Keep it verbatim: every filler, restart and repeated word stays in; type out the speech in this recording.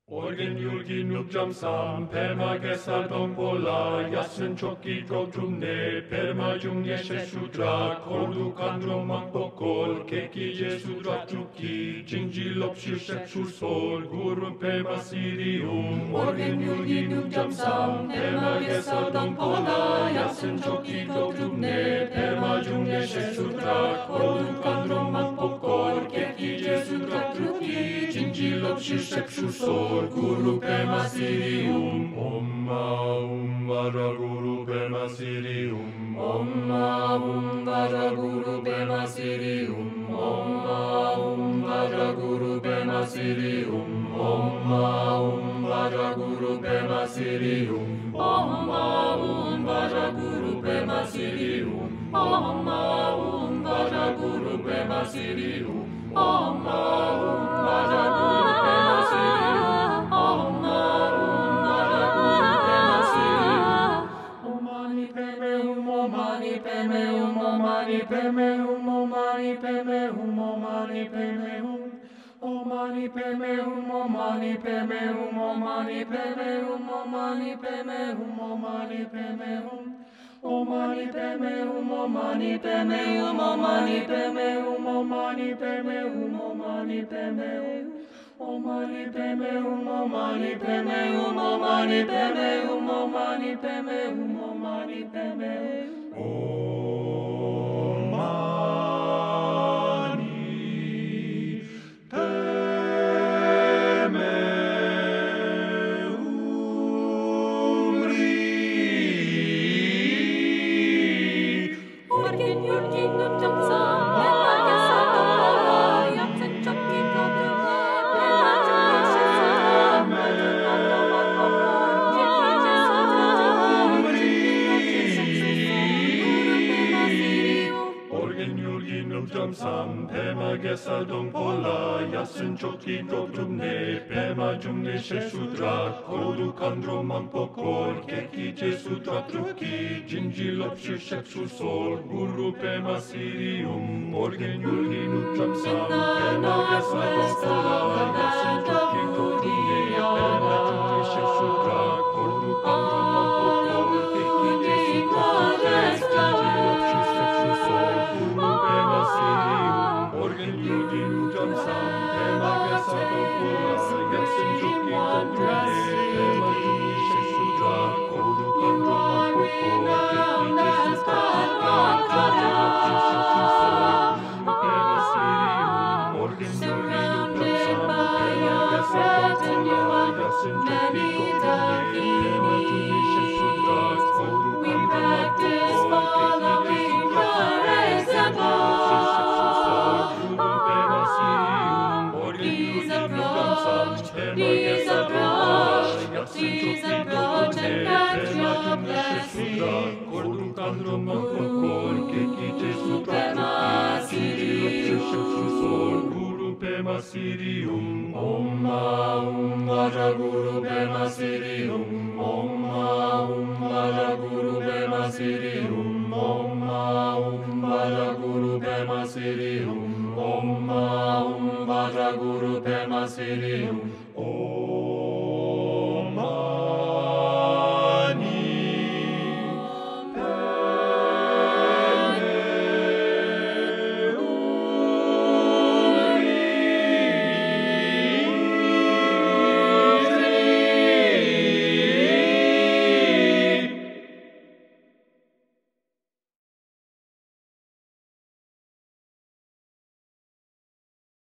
Organ yulgi nukjam sam, perma gesar dong pola, yasen choki drogdrumne, perma jungye shesudra, kordu kandro mangpokol, keki jesudra truki, jingji lopshir sheksusol, gurum perma sirium. Organ yulgi nukjam sam, perma gesar dong pola, yasen choki drogdrumne, perma jungye shesudra, kordu kandro mangpokol, keki jesudra truki, jingji lopshir sheksusol, Guru Pema Sirium, Om Aum Vara Guru Pema Sirium, Om Aum Vara Guru Pema Sirium, Om Aum Vara Guru Pema Sirium, Om Aum Vara Guru Pema Sirium, Om Aum Vara Guru Pema Sirium, Om Aum Vara Guru Pema Sirium, Om Aum Vara Guru Pema Sirium. Omani peme hum, omani peme hum, omani peme hum, omani peme hum, omani peme hum, omani peme hum, omani peme hum, omani peme hum, omani peme hum, omani peme hum, omani peme hum, omani peme hum, omani peme hum, omani peme hum. Omani peme hum, omani peme hum, omani peme hum, omani peme hum, omani peme hum. Omani peme humri. Organ yurgi nukjam sam, pema gesa topola, yatsen chokki kodruma, pema chukki shesudra, madu kando makpokol, jeki jesudra humri. Organ yulgi nukjam sam, pema gesa dong pola, yasen choki drogdrumne, pema jungye shesudra, kodu kandro mangpokol, keki jesudra truki, jingji lopshir sheksusol, guru pema sirium. Organ yulgi nukjam sam, pema gesa dong pola, yasen choki drogdrumne, pema jungye shesudra, kodu kandro mangpokol, keki jesudra truki, jingji lopshir sheksusol, guru pema sirium. Organ yulgi nukjam sam, pema gesa dong pola, yasen choki drogdrumne, pema jungye shesudra, kodu kandro mangpokol, keki jesudra truki, jingji lopshir sheksusol, guru pema sirium. Organ yulgi nukjam sam, pema gesa dong pola, yasen choki drogdrumne, pema jungye shesudra, kodu kandro mangpokol, keki jesudra Please approach, please approach and catch your blessing. Guru Pema Sirium, Guru Pema Sirium, Om Aum Vara Guru Pema Sirium, Om Aum Vara Guru Pema Sirium, Om Aum Vara Guru Pema Sirium, Om Aum Vara Guru Pema Sirium, Om